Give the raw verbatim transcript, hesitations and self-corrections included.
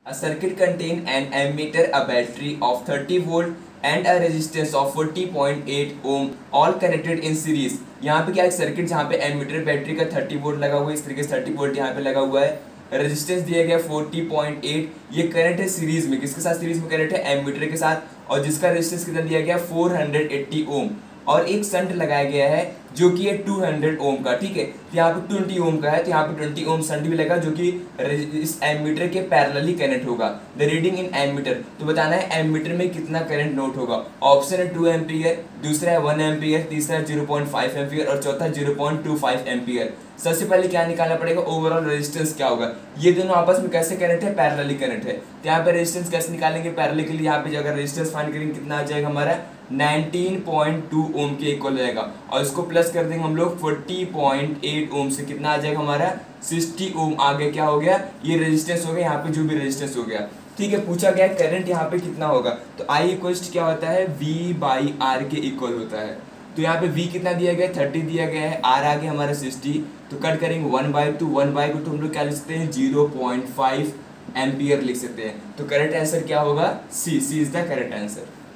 A circuit contain an ammeter, a battery of thirty volt and a resistance of forty point eight ohm all connected in series। यहाँ पे क्या एक circuit जहाँ पे ammeter battery का thirty volt लगा हुआ है, इस तरीके से थर्टी वोल्ट यहाँ पे लगा हुआ है, रेजिस्टेंस दिया गया फोर्टी पॉइंट एट। ये करंट है सीरीज में, किसके साथ सीरीज में करंट है? एमीटर के साथ, और जिसका रेजिस्टेंस कितना दिया गया? Four hundred eighty ohm. और एक शंट लगाया गया है जो कि है टू हंड्रेड ओम का, ठीक है। तो यहाँ पे ट्वेंटी ओम का है, तो यहाँ पे ट्वेंटी ओम शंट भी लगा जो कि इस एमीटर के पैरेलली कनेक्ट होगा। द रीडिंग इन एमीटर, तो बताना है एमीटर में कितना करंट नोट होगा। ऑप्शन है टू एम्पियर, दूसरा है वन एम्पियर, तीसरा है जीरो पॉइंट फाइव एम्पियर और चौथा zero point two five ampere. सबसे पहले क्या निकालना पड़ेगा? ओवरऑल रेजिस्टेंस क्या होगा। ये दोनों आपस में कैसे कनेक्ट है? पैरेलली कनेक्ट है। तो यहाँ पे रेजिस्टेंस कैसे निकालेंगे पैरेलली के लिए? यहाँ पे अगर रेजिस्टेंस फाइंड करेंगे कितना आ जाएगा हमारा? नाइनटीन पॉइंट टू ओम के इक्वल हो जाएगा, और इसको प्लस कर देंगे हम लोग फोर्टी पॉइंट एट ओम से, कितना आ जाएगा हमारा? Sixty ohm. आगे क्या हो गया? ये रेजिस्टेंस हो गया, यहाँ पे जो भी रेजिस्टेंस हो गया, ठीक है। पूछा गया करंट यहाँ पे कितना होगा, तो आई इक्वल क्या होता है? वी बाई आर के इक्वल होता है। तो यहाँ पे v कितना दिया गया है? थर्टी दिया गया है, r आ गया हमारा सिक्सटी, तो कट करेंगे one by two, one by two तो हम लोग क्या लिख सकते हैं? जीरो पॉइंट फाइव एम्पियर लिख सकते हैं। तो करेक्ट आंसर क्या होगा? C C is the correct answer.